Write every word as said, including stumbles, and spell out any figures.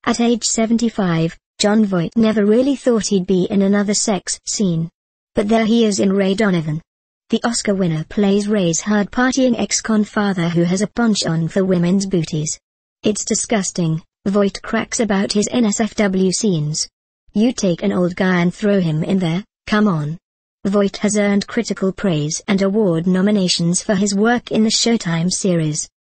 At age seventy-five, Jon Voight never really thought he'd be in another sex scene. But there he is in Ray Donovan. The Oscar winner plays Ray's hard-partying ex-con father who has a penchant for women's booties. It's disgusting, Voight cracks about his N S F W scenes. You take an old guy and throw him in there, come on. Voight has earned critical praise and award nominations for his work in the Showtime series.